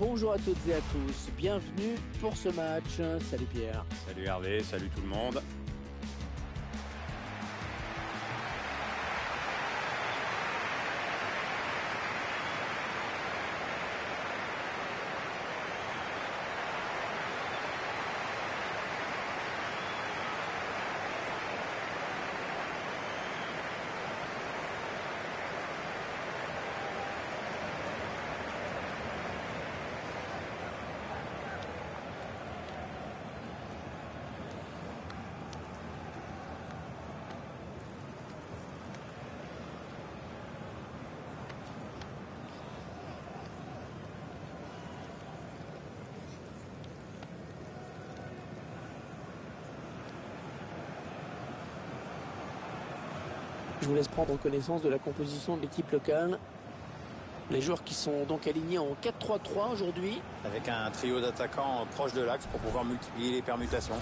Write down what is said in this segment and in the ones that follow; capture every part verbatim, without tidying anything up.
Bonjour à toutes et à tous, bienvenue pour ce match. Salut Pierre. Salut Hervé, salut tout le monde. Je vous laisse prendre connaissance de la composition de l'équipe locale. Les joueurs qui sont donc alignés en quatre trois trois aujourd'hui. Avec un trio d'attaquants proche de l'axe pour pouvoir multiplier les permutations.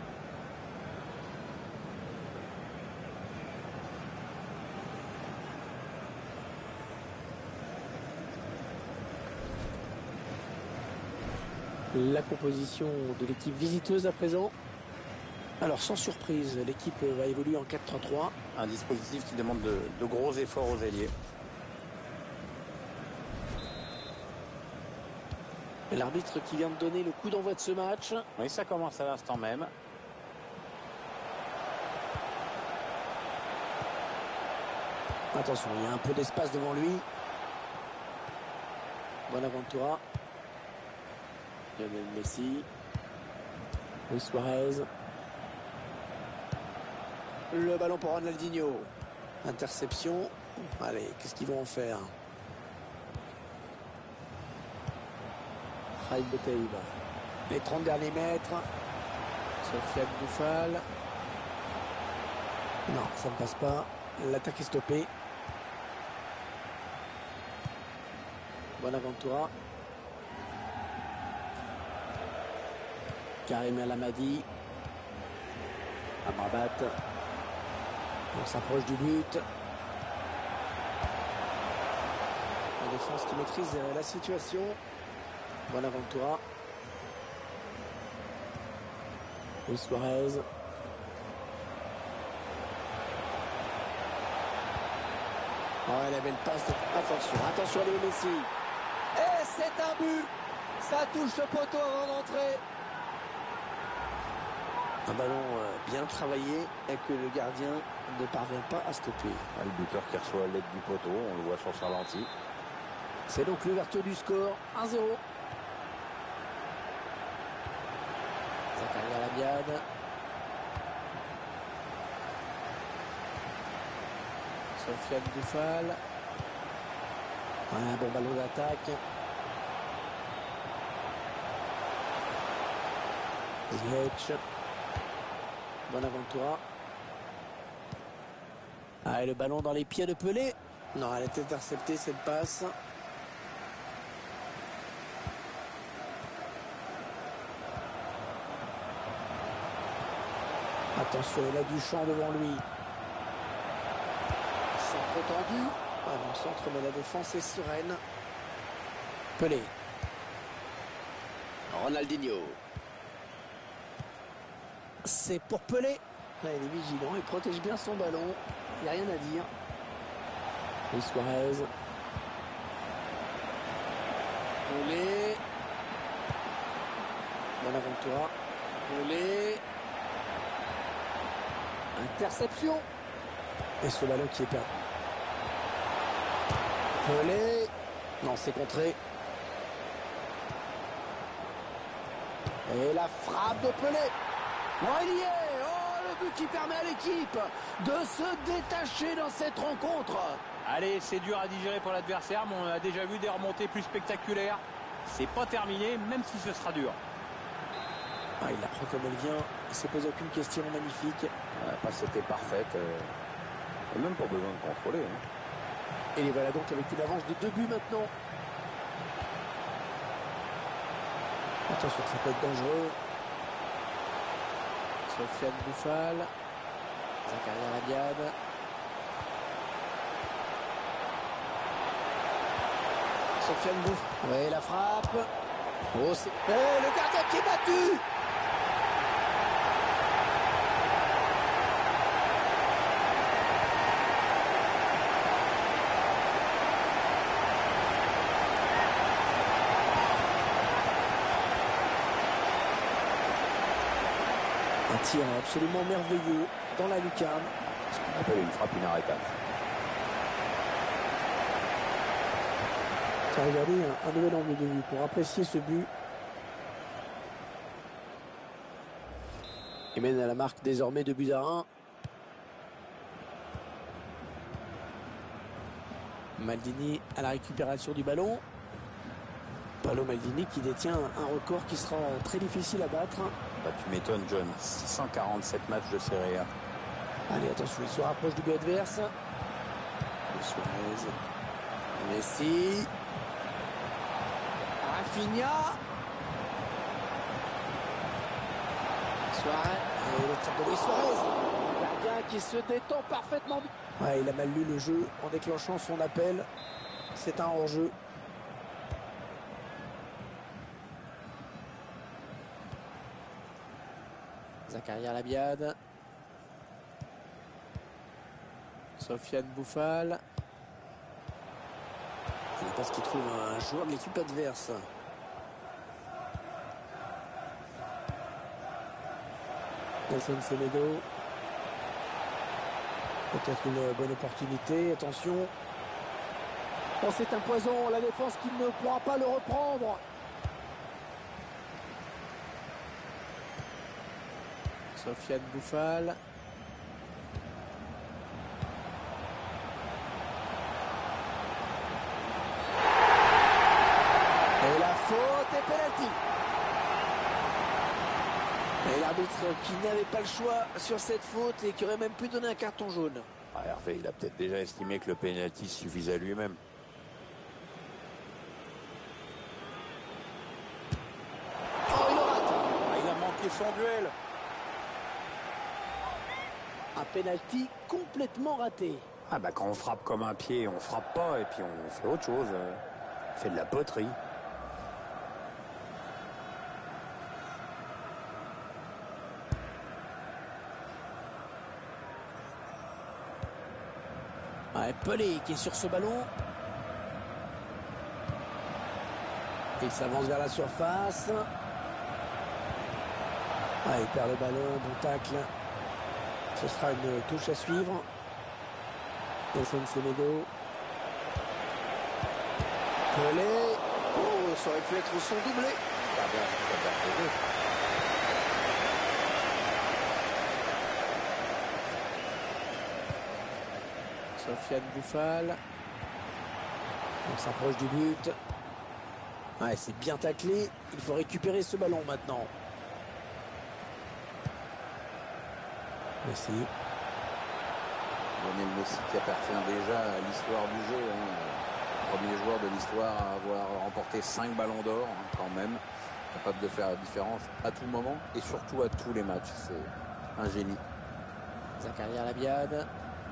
La composition de l'équipe visiteuse à présent. Alors sans surprise, l'équipe va évoluer en quatre trois trois. Un dispositif qui demande de, de gros efforts aux ailiers. L'arbitre qui vient de donner le coup d'envoi de ce match. Oui, ça commence à l'instant même. Attention, il y a un peu d'espace devant lui. Bonaventura. Lionel Messi. Luis Suarez. Le ballon pour Ronaldinho. Interception. Allez, qu'est-ce qu'ils vont en faire? Raïb Boutaïba. Les trente derniers mètres. Sofiane Bouffal. Non, ça ne passe pas. L'attaque est stoppée. Bonaventura. Karim El Amadi. Amrabat. On s'approche du but. La défense qui maîtrise la situation. Bonaventura. Luis Suarez. Oh, la belle passe. Attention, attention à Léo Messi. Et c'est un but. Ça touche le poteau avant d'entrer. Un ballon euh, bien travaillé et que le gardien ne parvient pas à stopper. Ah, le buteur qui reçoit l'aide du poteau, on le voit sur sa ralenti. C'est donc l'ouverture du score, un zéro. Zakaria Labiad. Sofiane Bouffal. Un bon ballon d'attaque. Ziyech. Bonaventura. Ah, et le ballon dans les pieds de Pelé. Non, elle est interceptée cette passe. Attention, il a du champ devant lui. Centre tendu. Avant centre, mais la défense est sereine. Pelé. Ronaldinho. C'est pour Pelé. Là, il est vigilant, il protège bien son ballon. Il n'y a rien à dire. Luis Suarez. Pelé. Bonaventura. Pelé. Interception. Et ce ballon qui est perdu. Pelé. Non, c'est contré. Et la frappe de Pelé. Oh, il y est. Oh, le but qui permet à l'équipe de se détacher dans cette rencontre. Allez, c'est dur à digérer pour l'adversaire, mais on a déjà vu des remontées plus spectaculaires. C'est pas terminé, même si ce sera dur. Ah, il la prend comme elle vient. Il ne se pose aucune question. Magnifique. La passe était parfaite. Euh... Même pas besoin de contrôler. Hein. Et les voilà donc avec une avance de deux buts maintenant. Attention, ça peut être dangereux. Sofiane Bouffal. Zakaria Labiad. Sofiane Bouffal. Oui, la frappe. Oh, c'est... Oh, le gardien qui est battu. Un tir absolument merveilleux dans la lucarne. Ce qu'on appelle une frappe inarrêtable. Ça a regardé un, un nouvel angle de vue pour apprécier ce but. Il mène à la marque désormais de buts à un. Maldini à la récupération du ballon. Paolo Maldini qui détient un record qui sera très difficile à battre. Bah, tu m'étonnes, John. six cent quarante-sept matchs de Serie A. Allez, attention, il se rapproche du but adverse. Suarez. Messi. Rafinha. Suarez. Et le tir de Luis Suarez. Le gardien qui se détend parfaitement. Ouais, il a mal lu le jeu en déclenchant son appel. C'est un hors-jeu. Zakaria Labiad. Sofiane Bouffal. Il pense qu'il trouve un joueur de l'équipe adverse. Nelson Semedo. Peut-être une bonne opportunité. Attention. Oh, c'est un poison. La défense qui ne pourra pas le reprendre. Sofiane Bouffal. Et la faute est pénalty. Et l'arbitre qui n'avait pas le choix sur cette faute et qui aurait même pu donner un carton jaune. Ah, Hervé, il a peut-être déjà estimé que le pénalty suffisait à lui-même. Oh, il le rate. Ah, il a manqué son duel. Un pénalty complètement raté. Ah bah quand on frappe comme un pied, on frappe pas et puis on fait autre chose. On fait de la poterie. Ouais, Pelé qui est sur ce ballon. Il s'avance vers la surface. Ouais, il perd le ballon, bon tacle. Ce sera une touche à suivre. Nelson Semedo. Pelé. Oh, ça aurait pu être son doublé. Sofiane Bouffal. On s'approche du but. Ouais, c'est bien taclé. Il faut récupérer ce ballon maintenant. Messi. Lionel Messi qui appartient déjà à l'histoire du jeu. Hein. Premier joueur de l'histoire à avoir remporté cinq ballons d'or, hein, quand même. Capable de faire la différence à tout moment et surtout à tous les matchs. C'est un génie. Zakaria Labiad.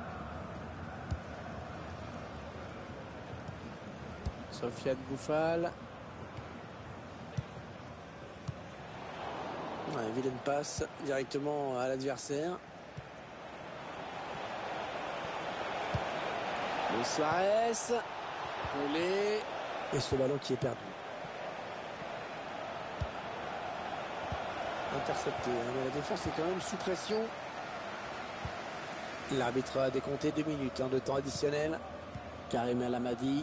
Sofiane Bouffal. Ouais, vilaine passe directement à l'adversaire. Luis Suarez. Pelé. Et ce ballon qui est perdu. Intercepté. Hein, mais la défense est quand même sous pression. L'arbitre a décompté deux minutes hein, de temps additionnel. Karim El Amadi.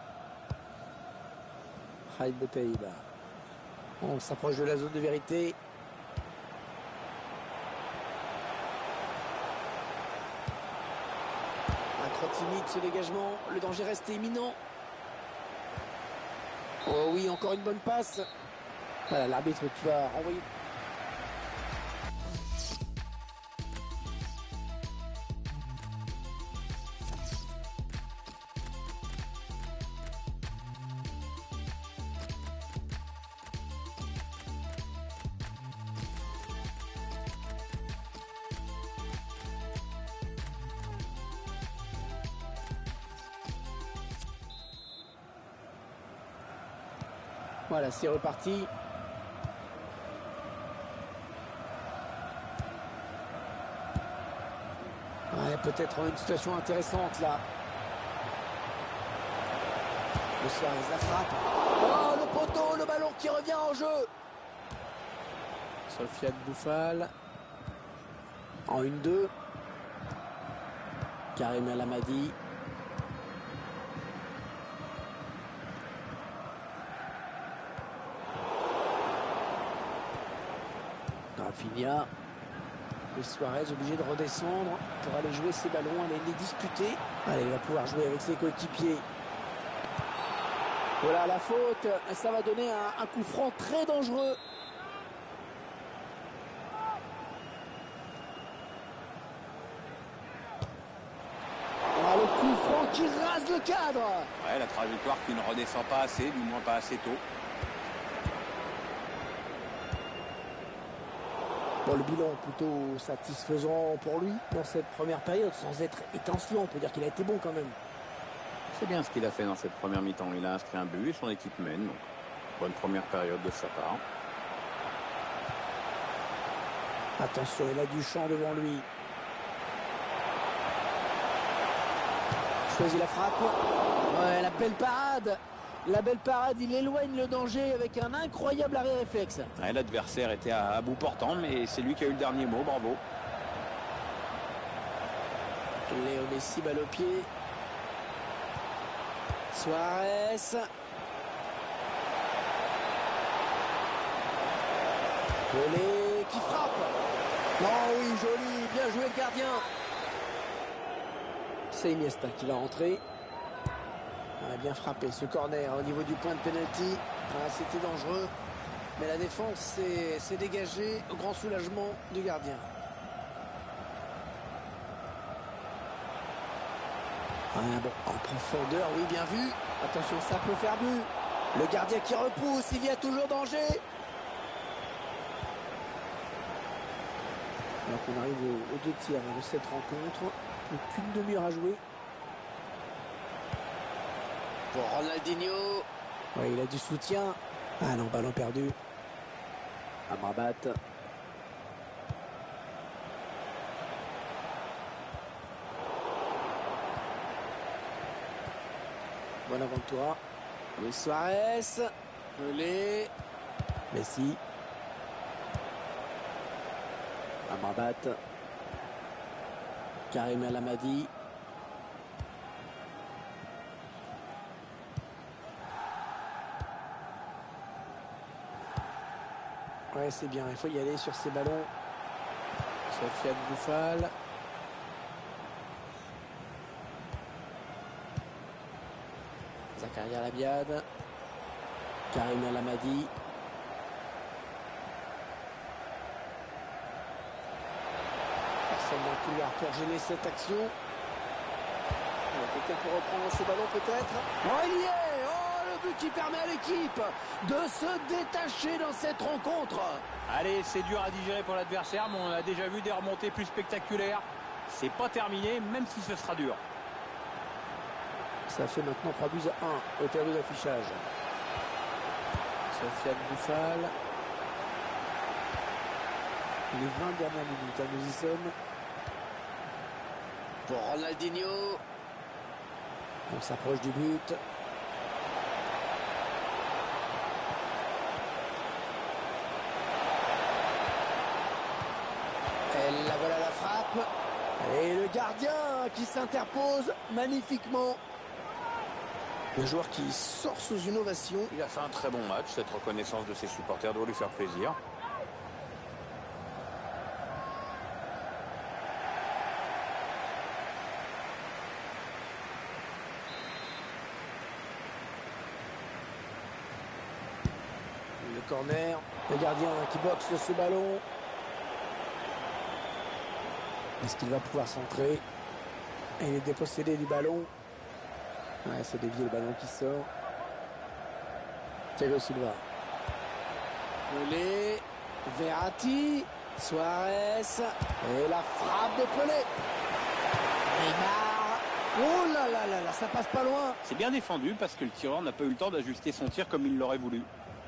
Haït Boutaïba. On s'approche de la zone de vérité. Un trop timide ce dégagement. Le danger reste imminent. Oh oui, encore une bonne passe. Voilà, l'arbitre qui va renvoyer. Voilà, c'est reparti. Ouais, peut-être une situation intéressante là. Le Suarez la frappe. Oh, le poteau, le ballon qui revient en jeu. Sofiane Bouffal. En une deux. Karim El Amadi. Rafinha. Et Suarez obligé de redescendre pour aller jouer ses ballons, aller les disputer. Allez, il va pouvoir jouer avec ses coéquipiers. Voilà la faute. Ça va donner un, un coup franc très dangereux. Ah, le coup franc qui rase le cadre. Ouais, la trajectoire qui ne redescend pas assez, du moins pas assez tôt. Bon, le bilan plutôt satisfaisant pour lui dans cette première période, sans être étincelant. On peut dire qu'il a été bon quand même. C'est bien ce qu'il a fait dans cette première mi-temps. Il a inscrit un but et son équipe mène. Donc, bonne première période de sa part. Attention, il a du champ devant lui. Choisit la frappe. Ouais, la belle parade. La belle parade, il éloigne le danger avec un incroyable arrêt réflexe. Ouais, l'adversaire était à, à bout portant, mais c'est lui qui a eu le dernier mot. Bravo. Léo Messi, balle au pied. Suarez. Pelé qui frappe. Oh oui, joli, bien joué le gardien. C'est Iniesta qui va rentrer. On a bien frappé ce corner au niveau du point de pénalty. Ah, c'était dangereux. Mais la défense s'est dégagée au grand soulagement du gardien. Ah, bon, en profondeur, oui, bien vu. Attention, ça peut faire but. Le gardien qui repousse, il y a toujours danger. Alors qu'on arrive aux, aux deux tiers de cette rencontre. Plus qu'une demi-heure à jouer. Pour Ronaldinho. Oui, il a du soutien. Ah non, ballon perdu. Amrabat. Bonaventura. Luis Suarez. Pelé. Messi. Amrabat. Karim El Amadi. Ouais, c'est bien, il faut y aller sur ces ballons. Sofiane Bouffal. Zakaria Labiad. Karim El Amadi. Personne dans le couloir pour gêner cette action. Quelqu'un pour reprendre ce ballon peut-être. Oh, il y est. Oh, le but qui permet à l'équipe de se détacher dans cette rencontre. Allez, c'est dur à digérer pour l'adversaire, mais on a déjà vu des remontées plus spectaculaires. C'est pas terminé, même si ce sera dur. Ça fait maintenant trois buts à un au tableau d'affichage. Sofiane Bouffal. Les vingt dernières minutes, hein, nous y sommes. Pour Ronaldinho. On s'approche du but. Et la voilà la frappe. Et le gardien qui s'interpose magnifiquement. Le joueur qui sort sous une ovation. Il a fait un très bon match. Cette reconnaissance de ses supporters doit lui faire plaisir. Le corner. Le gardien qui boxe ce ballon. Est-ce qu'il va pouvoir centrer? Et il est dépossédé du ballon. Ouais, c'est dévié le ballon qui sort. Thiago Silva. Pelé. Verratti. Suarez. Et la frappe de Pelé. Neymar. Oh là là là là, ça passe pas loin. C'est bien défendu parce que le tireur n'a pas eu le temps d'ajuster son tir comme il l'aurait voulu.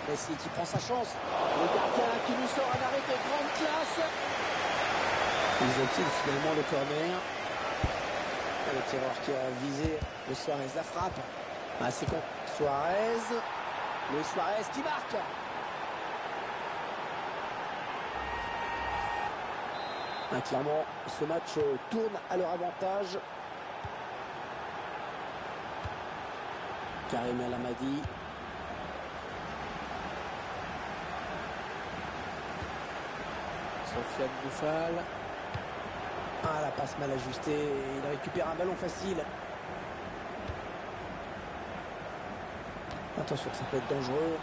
Messi qui prend sa chance. Le gardien qui nous sort un arrêt de grande classe. Ils obtiennent finalement le corner. Le tireur qui a visé le Suarez, la frappe. Ah, c'est con. Suarez. Le Suarez qui marque. Ah, clairement, ce match tourne à leur avantage. Karim El Amadi. Sofiane Boufal. Ah, la passe mal ajustée. Il récupère un ballon facile. Attention, ça peut être dangereux.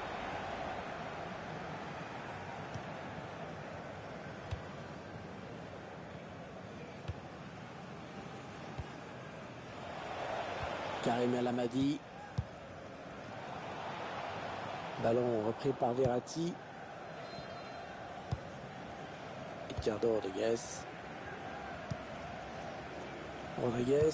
Karim El Amadi. Ballon repris par Verratti. Ricardo Rodriguez. Rodriguez.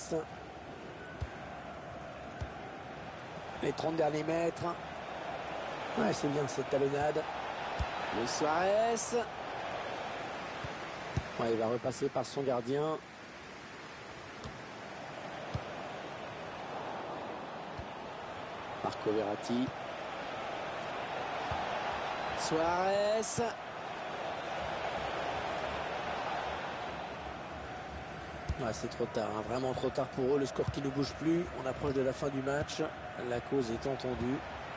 Les trente derniers mètres. Ouais, c'est bien cette talonnade. Le Suarez. Ouais, il va repasser par son gardien. Marco Verratti. Suarez. Ouais, c'est trop tard, hein. Vraiment trop tard pour eux. Le score qui ne bouge plus. On approche de la fin du match. La cause est entendue.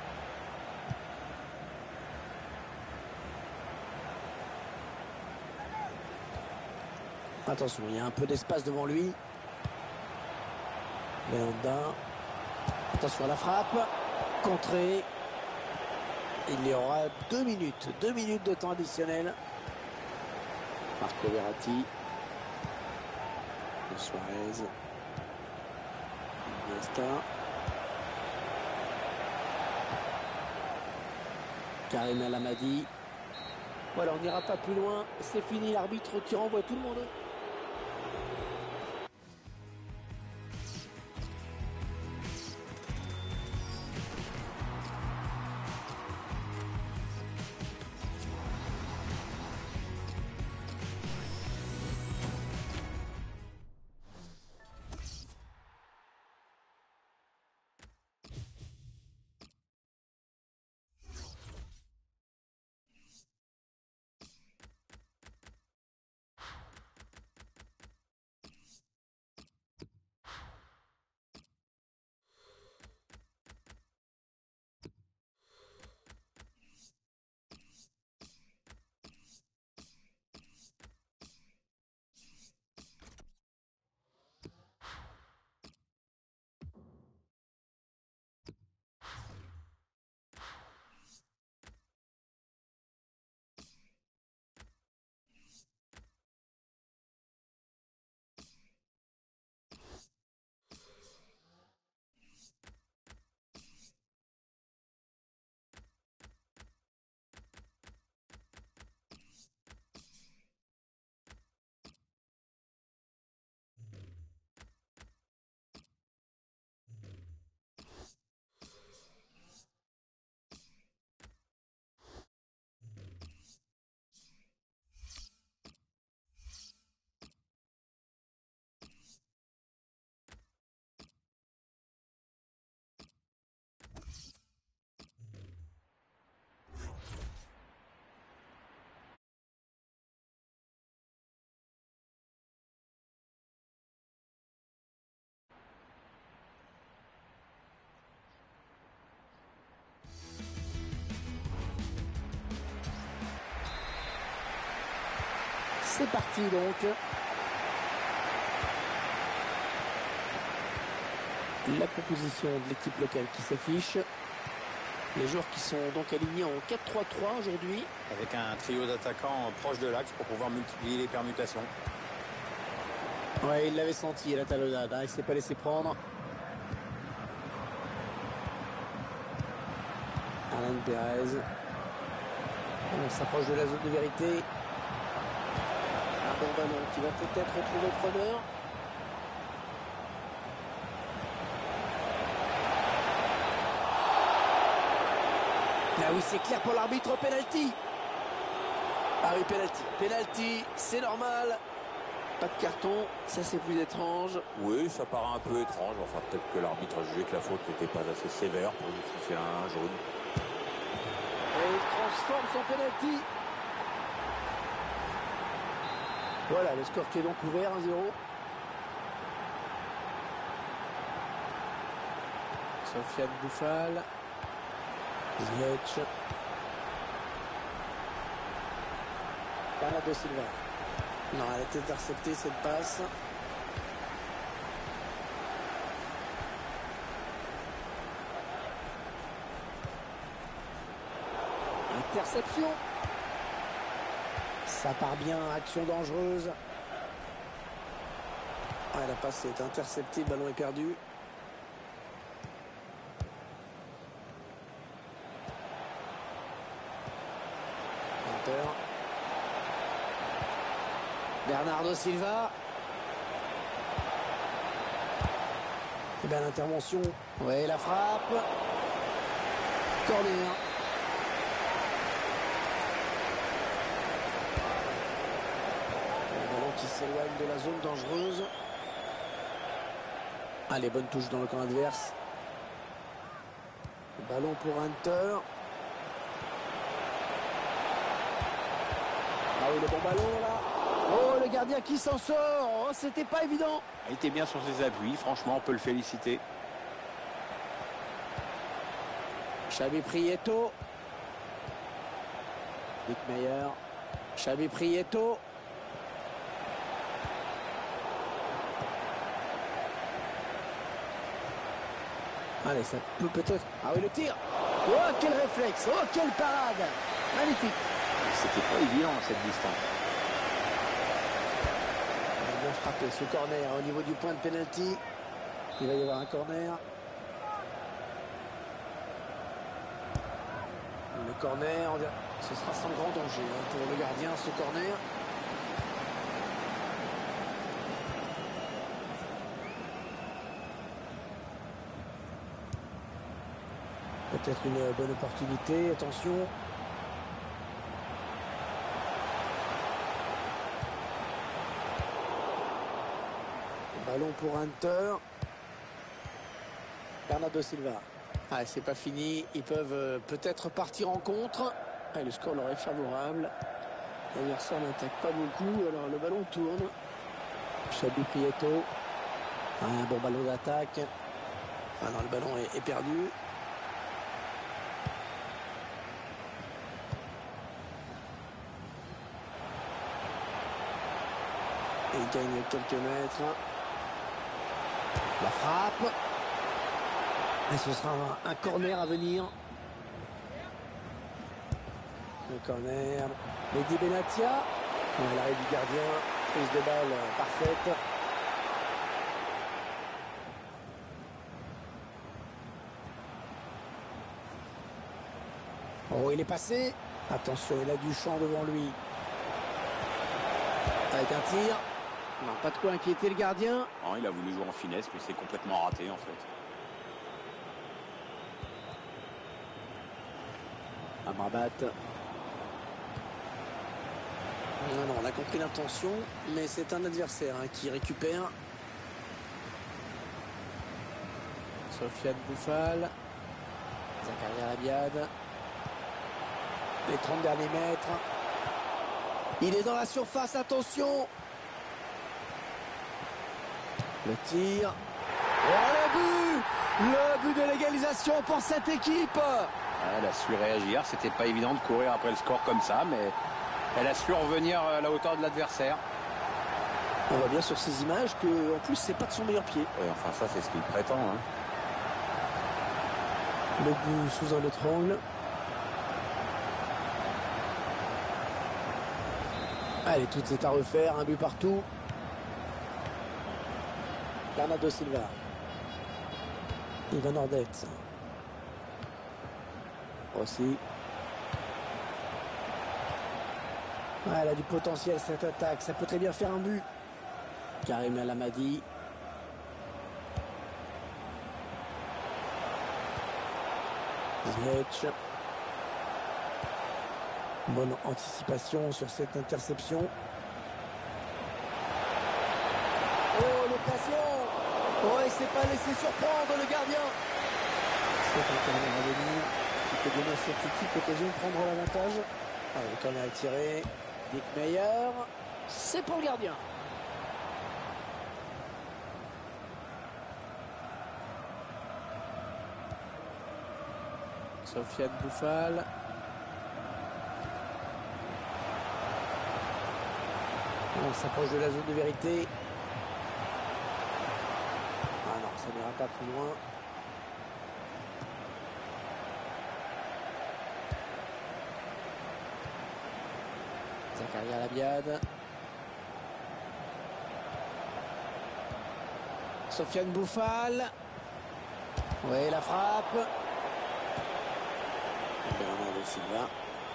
Attention, il y a un peu d'espace devant lui. Belanda. Attention à la frappe. Contrée. Il y aura deux minutes. Deux minutes de temps additionnel. Marco Verratti. Suarez. Iniesta. Karim El Amadi. Voilà, on n'ira pas plus loin. C'est fini, l'arbitre qui renvoie tout le monde. C'est parti donc. La composition de l'équipe locale qui s'affiche. Les joueurs qui sont donc alignés en quatre trois trois aujourd'hui. Avec un trio d'attaquants proche de l'axe pour pouvoir multiplier les permutations. Ouais, il l'avait senti, la talonnade, hein. Il ne s'est pas laissé prendre. Alan Perez. On s'approche de la zone de vérité. Un bon ballon qui va peut-être retrouver le preneur. Ah oui, c'est clair pour l'arbitre, penalty. Ah oui, penalty. Penalty, c'est normal. Pas de carton, ça c'est plus étrange. Oui, ça paraît un peu étrange. Enfin, peut-être que l'arbitre a jugé que la faute n'était pas assez sévère pour justifier un jaune. Et il transforme son penalty. Voilà, le score qui est donc ouvert, un zéro. Sofiane Bouffal. Ziyech. Bernardo Silva. Non, elle a été interceptée cette passe. Interception. Ça part bien, action dangereuse. Ah, la passe est interceptée, le ballon est perdu. Hunter. Bernardo Silva. Et bien l'intervention. Ouais, la frappe. Corner. Le ballon qui s'éloigne de la zone dangereuse. Allez, bonne touche dans le camp adverse. Le ballon pour Hunter. Ah oui, le bon ballon là. Oh, le gardien qui s'en sort. Oh, c'était pas évident. Il était bien sur ses appuis. Franchement, on peut le féliciter. Xavi Prieto. Nick Meyer. Xavi Prieto. Allez, ça peut peut-être... Ah oui, le tir. Oh, quel réflexe. Oh, quelle parade. Magnifique. C'était pas évident cette distance. Il a bien frappé ce corner au niveau du point de pénalty. Il va y avoir un corner. Le corner, ce sera sans grand danger hein, pour le gardien, ce corner. Peut-être une bonne opportunité, attention. Ballon pour Hunter. Bernardo Silva. Ah, c'est pas fini. Ils peuvent euh, peut-être partir en contre. Ah, le score leur est favorable. L'adversaire n'attaque pas beaucoup. Alors le ballon tourne. Xavi Prieto. Ah, un bon ballon d'attaque. Ah non, le ballon est, est perdu. Et il gagne quelques mètres. La frappe. Et ce sera un, un corner à venir. Le corner. Mehdi Benatia. Ouais, l'arrêt du gardien. Prise de balle euh, parfaite. Oh, il est passé. Attention, il a du champ devant lui. Avec un tir. Non, pas de quoi inquiéter le gardien. Non, il a voulu jouer en finesse, mais c'est complètement raté en fait. Amrabat. Non, non, on a compris l'intention, mais c'est un adversaire hein, qui récupère. Sofiane Bouffal. Zakaria Labiad. Les trente derniers mètres. Il est dans la surface, attention. Le tir. Oh, le but! Le but de l'égalisation pour cette équipe. Elle a su réagir, c'était pas évident de courir après le score comme ça, mais elle a su revenir à la hauteur de l'adversaire. On voit bien sur ces images que, en plus, c'est pas de son meilleur pied. Ouais, enfin ça, c'est ce qu'il prétend. Hein. Le but sous un autre angle. Allez, tout est à refaire, un but partout. Bernardo Silva. Ivan Ordez. Aussi. Ah, elle a du potentiel cette attaque. Ça peut très bien faire un but. Karim El Amadi. Ziyech. Bonne anticipation sur cette interception. Oh, l'occasion! Oh, il ne s'est pas laissé surprendre le gardien. C'est un corner à venir qui peut donner à cette équipe l'occasion de prendre l'avantage. Allez, le corner est tiré. Dick Meyer, c'est pour le gardien. Sofiane Bouffal. On s'approche de la zone de vérité. Ah non, ça n'ira pas plus loin. Zakaria Labiad. Sofiane Bouffal. Oui, la frappe. Bernardo Silva.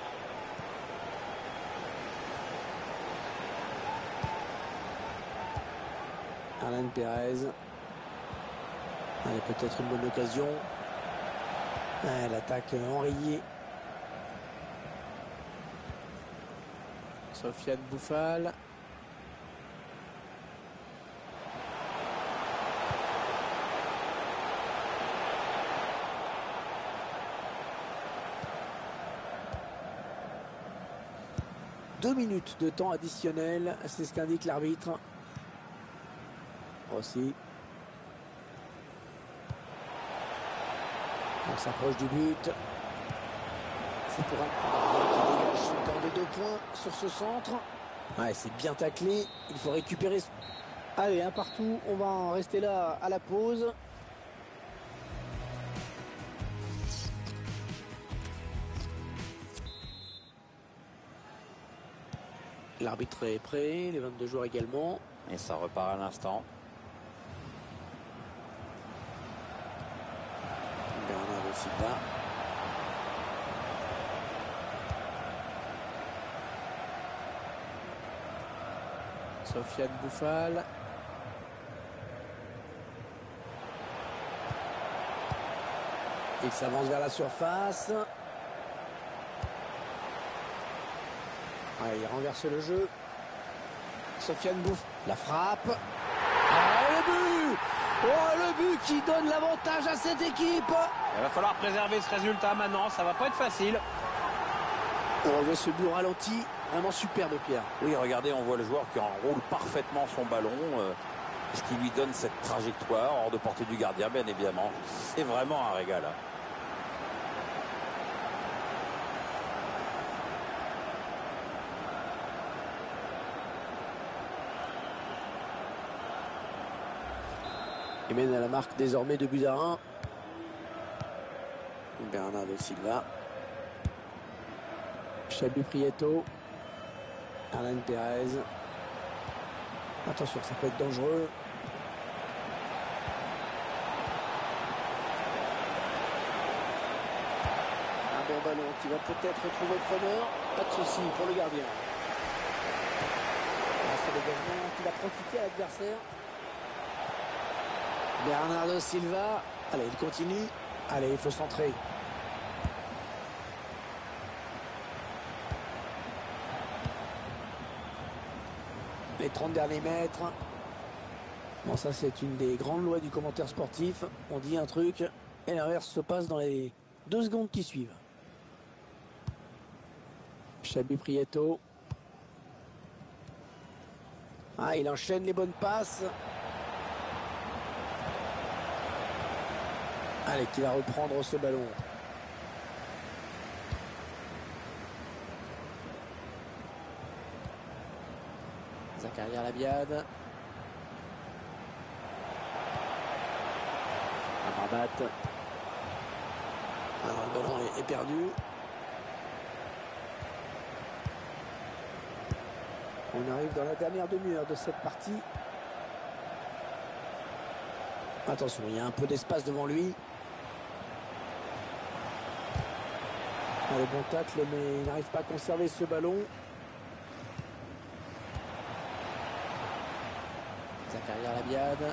Alan Perez. Allez, peut-être une bonne occasion. Ouais, l'attaque enrayée. Sofiane Bouffal. Deux minutes de temps additionnel, c'est ce qu'indique l'arbitre. Aussi. On s'approche du but. C'est pour un qui dégage son temps de deux points sur ce centre. Ouais, c'est bien taclé. Il faut récupérer. Allez, un partout. On va en rester là à la pause. L'arbitre est prêt, les vingt-deux joueurs également. Et ça repart à l'instant. Bernardo Silva. Sofiane Bouffal. Il s'avance vers la surface. Allez, il renverse le jeu. Sofiane Bouffal. La frappe. Ah, le but! Oh, le but qui donne l'avantage à cette équipe. Il va falloir préserver ce résultat maintenant. Ça va pas être facile. On revoit ce but au ralenti. Vraiment superbe, Pierre. Oui, regardez, on voit le joueur qui enroule parfaitement son ballon. Euh, ce qui lui donne cette trajectoire hors de portée du gardien, bien évidemment. C'est vraiment un régal. Hein. Il mène à la marque désormais de buts à un. Bernardo Silva. Chabu Prieto. Alan Perez. Attention, ça peut être dangereux. Un bon ballon qui va peut-être retrouver le preneur. Pas de souci pour le gardien. C'est le gardien qui va profiter à l'adversaire. Bernardo Silva. Allez, il continue. Allez, il faut centrer. Les trente derniers mètres. Bon, ça, c'est une des grandes lois du commentaire sportif. On dit un truc et l'inverse se passe dans les deux secondes qui suivent. Chabu Prieto. Ah, il enchaîne les bonnes passes. Allez, qui va reprendre ce ballon. Zakaria Labiad. Amrabat. Alors le ballon est, est perdu. On arrive dans la dernière demi-heure de cette partie. Attention, il y a un peu d'espace devant lui. Allez, bon tacle, mais il n'arrive pas à conserver ce ballon. Zakaria Labiad.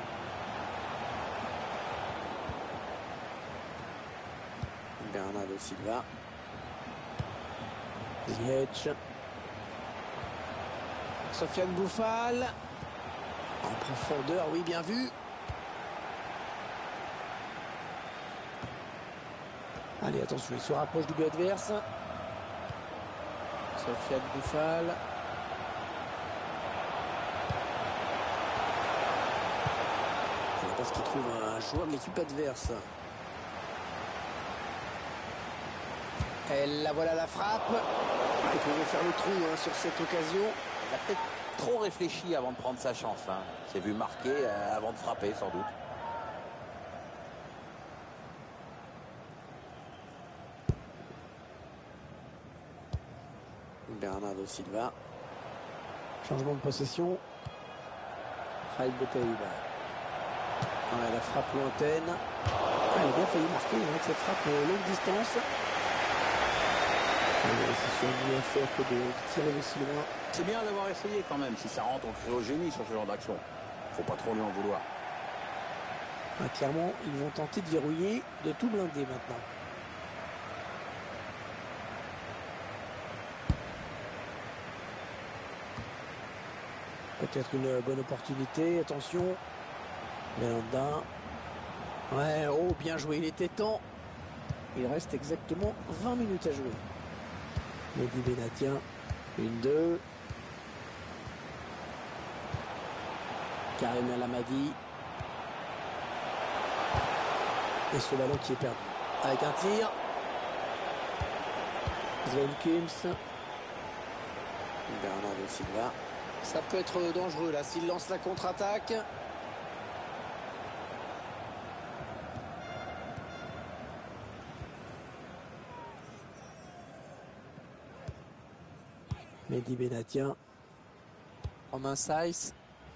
Bernardo Silva. Ziyech. Sofiane Bouffal. En profondeur, oui, bien vu. Allez, attention, il se rapproche du but adverse. Sofiane Bouffal. Parce qu'il trouve un joueur de l'équipe adverse. Et la voilà la frappe. Il pouvait faire le trou hein, sur cette occasion. Il a peut-être trop réfléchi avant de prendre sa chance. Hein. Il s'est vu marquer euh, avant de frapper sans doute. Bernardo Silva. Changement de possession. Khalid Boutaïba. Ouais, la frappe lointaine. Ah, il a bien failli marquer avec cette frappe longue distance. C'est mieux à faire que de tirer aussi loin. C'est bien d'avoir essayé quand même. Si ça rentre, on crée au génie sur ce genre d'action. Faut pas trop lui en vouloir. Ah, clairement, ils vont tenter de verrouiller, de tout blinder maintenant. Peut-être une bonne opportunité. Attention. Belanda. Ouais, oh, bien joué. Il était temps. Il reste exactement vingt minutes à jouer. Mehdi Benatia. Une, deux. Karim El Amadi. Et ce ballon qui est perdu. Avec un tir. Sven Kuhns. Bernardo Silva. Ça peut être dangereux là s'il lance la contre-attaque. Mehdi Benatia. En main Saïs.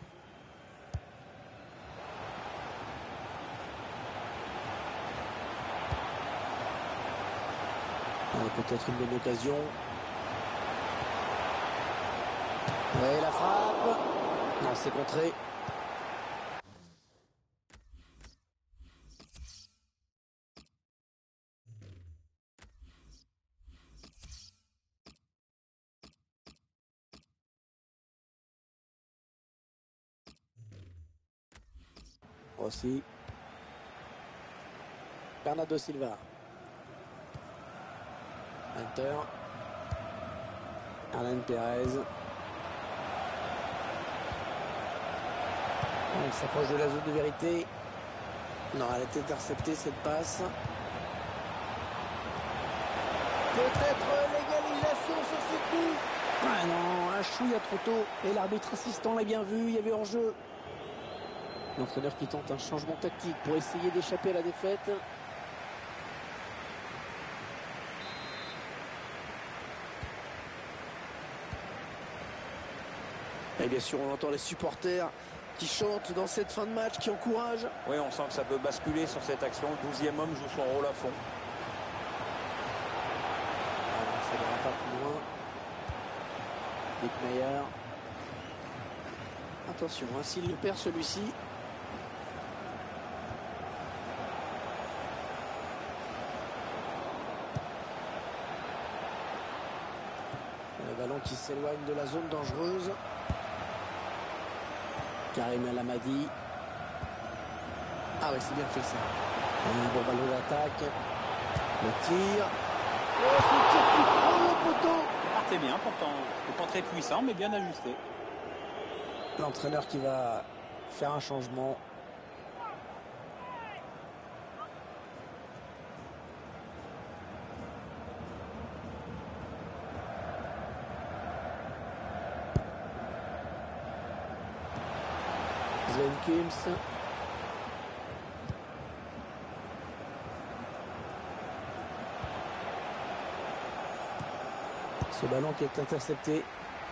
Peut-être une bonne occasion. Ouais, la frappe. Non, c'est contré. Aussi. Bernardo Silva. Hunter. Alan Perez. On s'approche de la zone de vérité. Non, elle a été interceptée cette passe. Peut-être l'égalisation sur ce coup. Ah non, un chouïa trop tôt. Et l'arbitre assistant l'a bien vu, il y avait hors-jeu. L'entraîneur qui tente un changement tactique pour essayer d'échapper à la défaite. Et bien sûr, on entend les supporters qui chantent dans cette fin de match, qui encouragent. Oui, on sent que ça peut basculer sur cette action. Le douzième homme joue son rôle à fond. Alors, ça n'ira pas plus loin. Dickmeyer. Attention, hein, s'il le perd celui-ci. Le ballon qui s'éloigne de la zone dangereuse. Karim El Amadi. Ah ouais, c'est bien fait ça. Un bon ballon d'attaque. Le tir. Oh, ce tir qui prend le poteau. Il partait bien pourtant. C'est pas très puissant, mais bien ajusté. L'entraîneur qui va faire un changement. Sven Kuhns. Ce ballon qui est intercepté.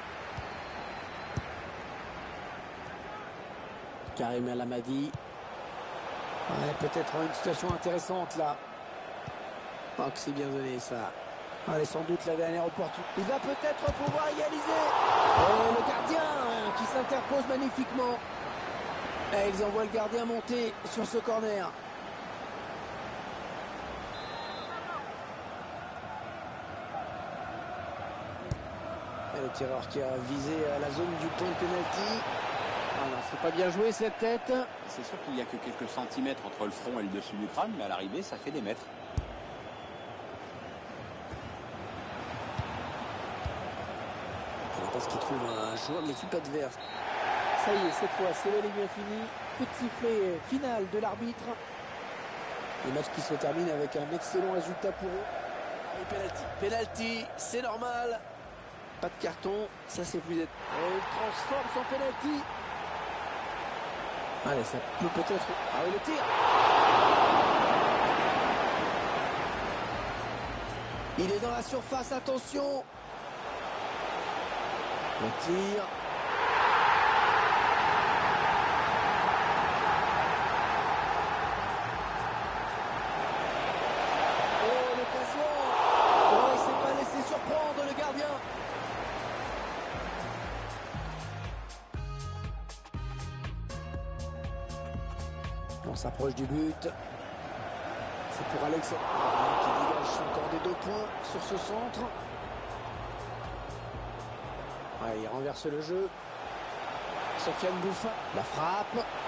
Karim El Amadi. Ouais, peut-être une situation intéressante là. Oh, que c'est bien donné ça. Allez, sans doute la dernière opportunité. Il va peut-être pouvoir égaliser. Oh, le gardien hein, qui s'interpose magnifiquement. Et ils envoient le gardien monter sur ce corner. Et le tireur qui a visé la zone du point de pénalty. Ah non, c'est pas bien joué cette tête. C'est sûr qu'il n'y a que quelques centimètres entre le front et le dessus du crâne, mais à l'arrivée, ça fait des mètres. Alors parce qu'il trouve un joueur de l'équipe adverse. Ça y est, cette fois, c'est bel et bien fini. Coup de sifflet final de l'arbitre. Le match qui se termine avec un excellent résultat pour eux. Et penalty. Penalty, c'est normal. Pas de carton, ça c'est plus... Et il transforme son penalty. Allez, ça peut peut-être... Ah oui, le tir. Il est dans la surface, attention. Le tir. Oh, l'occasion. Oh, il s'est pas laissé surprendre, le gardien. On s'approche du but. C'est pour Alexandre qui dégage encore des deux points sur ce centre. Ouais, il renverse le jeu. Sofiane Bouffin, la frappe.